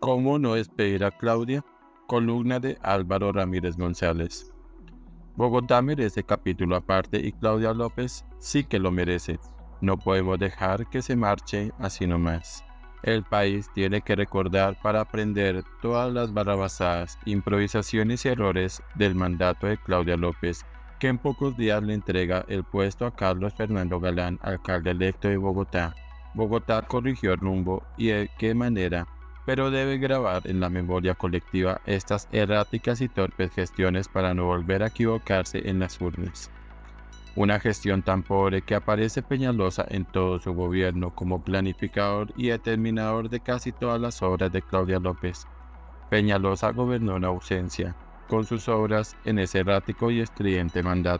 ¿Cómo no despedir a Claudia? Columna de Álvaro Ramírez González. Bogotá merece capítulo aparte y Claudia López sí que lo merece. No podemos dejar que se marche así nomás. El país tiene que recordar para aprender todas las barrabasadas, improvisaciones y errores del mandato de Claudia López, que en pocos días le entrega el puesto a Carlos Fernando Galán, alcalde electo de Bogotá. Bogotá corrigió el rumbo y de qué manera, pero debe grabar en la memoria colectiva estas erráticas y torpes gestiones para no volver a equivocarse en las urnas. Una gestión tan pobre que aparece Peñalosa en todo su gobierno como planificador y determinador de casi todas las obras de Claudia López. Peñalosa gobernó en ausencia, con sus obras en ese errático y estridente mandato.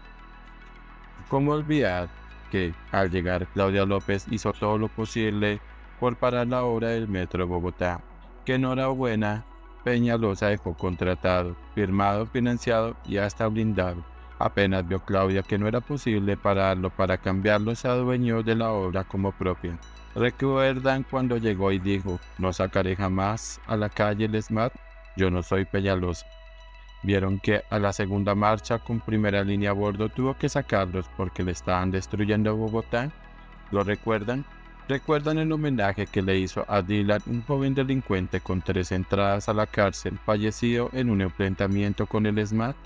¿Cómo olvidar que, al llegar Claudia López hizo todo lo posible por parar la obra del Metro de Bogotá? Que enhorabuena, Peñalosa dejó contratado, firmado, financiado y hasta blindado. Apenas vio Claudia que no era posible pararlo para cambiarlo, se adueñó de la obra como propia. ¿Recuerdan cuando llegó y dijo, no sacaré jamás a la calle el SMART? Yo no soy Peñalosa. Vieron que a la segunda marcha con primera línea a bordo tuvo que sacarlos porque le estaban destruyendo Bogotá. ¿Lo recuerdan? ¿Recuerdan el homenaje que le hizo a Dylan, un joven delincuente con 3 entradas a la cárcel, fallecido en un enfrentamiento con el SMAT?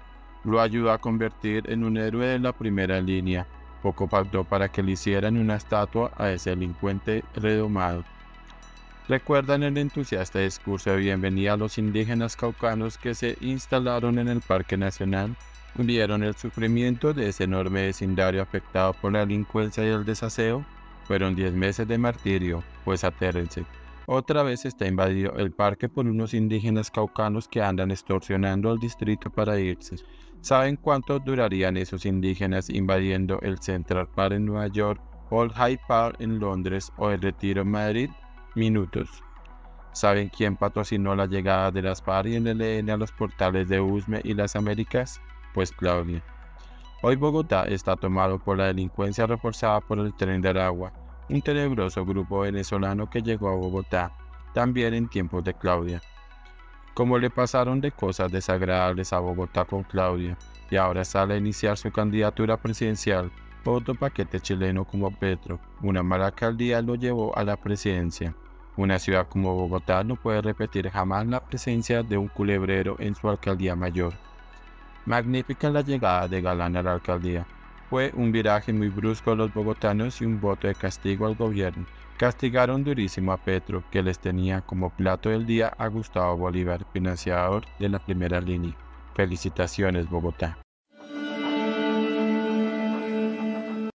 Lo ayudó a convertir en un héroe de la primera línea. Poco faltó para que le hicieran una estatua a ese delincuente redomado. ¿Recuerdan el entusiasta discurso de bienvenida a los indígenas caucanos que se instalaron en el Parque Nacional? ¿Vieron el sufrimiento de ese enorme vecindario afectado por la delincuencia y el desaseo? Fueron 10 meses de martirio, pues atérrense. Otra vez está invadido el parque por unos indígenas caucanos que andan extorsionando al distrito para irse. ¿Saben cuánto durarían esos indígenas invadiendo el Central Park en Nueva York, o el Hyde Park en Londres o el Retiro en Madrid? Minutos. ¿Saben quién patrocinó la llegada de las FARC y el ELN a los portales de Usme y las Américas? Pues Claudia. Hoy Bogotá está tomado por la delincuencia reforzada por el Tren de Aragua, un tenebroso grupo venezolano que llegó a Bogotá, también en tiempos de Claudia. Como le pasaron de cosas desagradables a Bogotá con Claudia, y ahora sale a iniciar su candidatura presidencial, otro paquete chileno como Petro, una mala alcaldía lo llevó a la presidencia. Una ciudad como Bogotá no puede repetir jamás la presencia de un culebrero en su alcaldía mayor. Magnífica la llegada de Galán a la alcaldía. Fue un viraje muy brusco a los bogotanos y un voto de castigo al gobierno. Castigaron durísimo a Petro, que les tenía como plato del día a Gustavo Bolívar, financiador de la primera línea. Felicitaciones, Bogotá.